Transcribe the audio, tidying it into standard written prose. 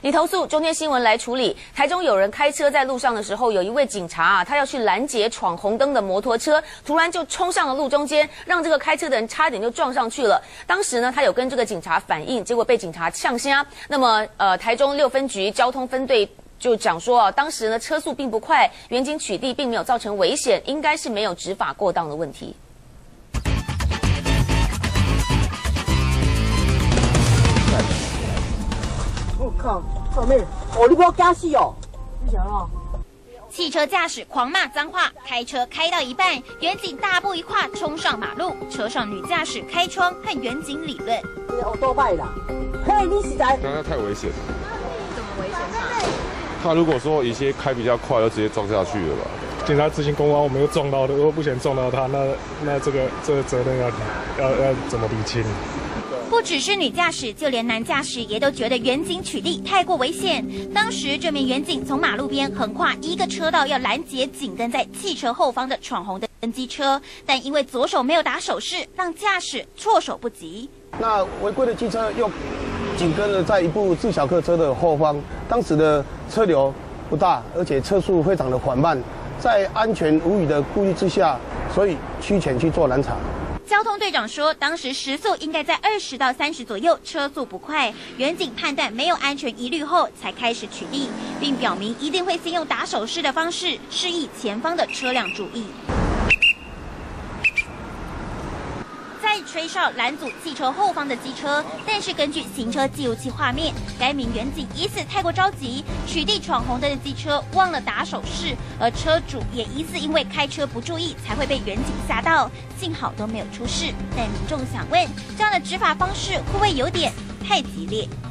你投诉，中天新闻来处理。台中有人开车在路上的时候，有一位警察他要去拦截闯红灯的摩托车，突然就冲上了路中间，让这个开车的人差点就撞上去了。当时呢，他有跟这个警察反映，结果被警察呛瞎。那么，台中6分局交通分队就讲说当时呢车速并不快，远景取缔并没有造成危险，应该是没有执法过当的问题。 我靠！小妹，你不要加戏哦！你想哦？ 汽车驾驶狂骂脏话，开车开到一半，远警大步一跨冲上马路，车上女驾驶开窗和远警理论。 我多拜啦！嘿，你实在…… 刚刚太危险了。 怎么危险法？ 他如果说一些开比较快，就直接撞下去了吧？ 警察执行公安，我们又撞到的，如果不想撞到他，那这个责任要怎么厘清？ 不只是女驾驶，就连男驾驶也都觉得远景取缔太过危险。当时这名远警从马路边横跨一个车道，要拦截紧跟在汽车后方的闯红灯机车，但因为左手没有打手势，让驾驶措手不及。 那违规的机车又紧跟了在一部自小客车的后方，当时的车流不大，而且车速非常的缓慢，在安全无虞的顾虑之下，所以驱遣去做拦查。 交通队长说，当时时速应该在20到30左右，车速不快。远警判断没有安全疑虑后，才开始取缔，并表明一定会先用打手势的方式示意前方的车辆注意。再吹哨拦阻汽车后方的机车，但是根据行车记录器画面，该名远警疑似太过着急，取缔闯红灯的机车忘了打手势，而车主也疑似因为开车不注意才会被远警吓到，幸好都没有出事。但民众想问，这样的执法方式会不会有点太激烈？